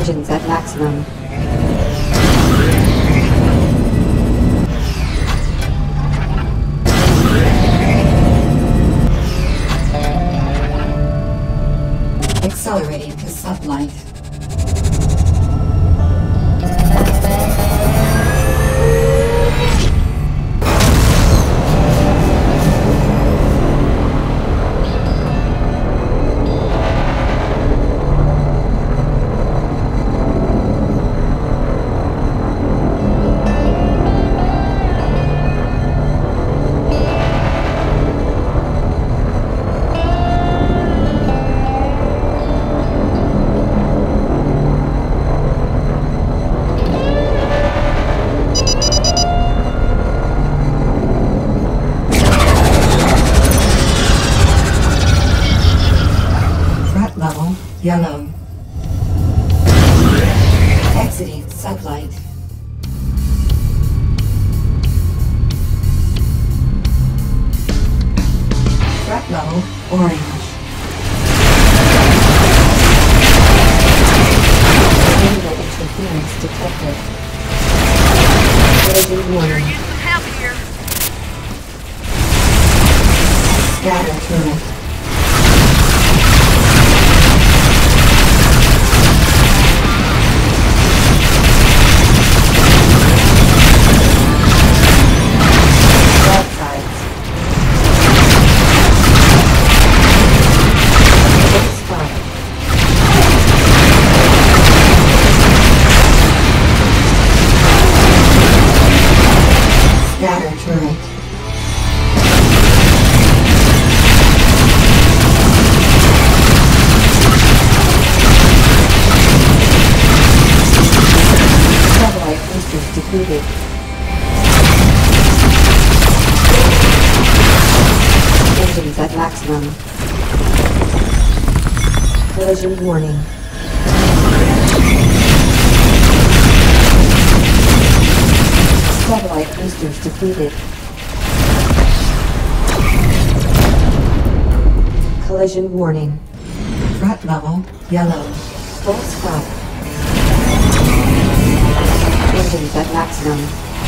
Engines at maximum. Accelerating to sublight. Level yellow. Exiting sublight. Threat level orange. Enable interference detected. Collision warning. Use some help here. Scatter turret. Scatter turret. Satellite boosters depleted. Engines at maximum. Collision warning. Satellite boosters depleted. Collision warning. Threat level yellow. Full stop. Engines at maximum.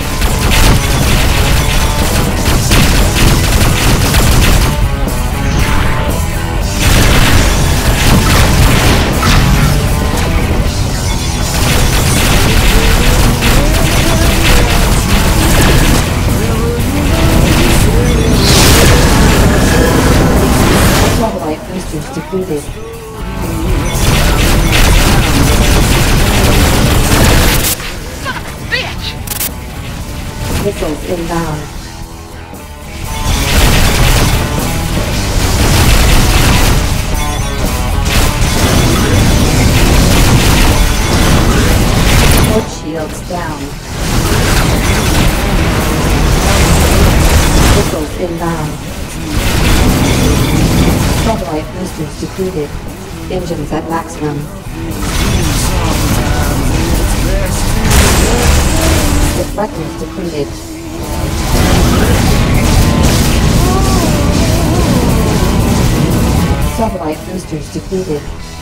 Satellite boosters depleted. Son of a bitch! Missiles inbound. Port shields down. Missiles inbound. Satellite boosters depleted. Engines at maximum. Deflectors depleted. Satellite boosters depleted.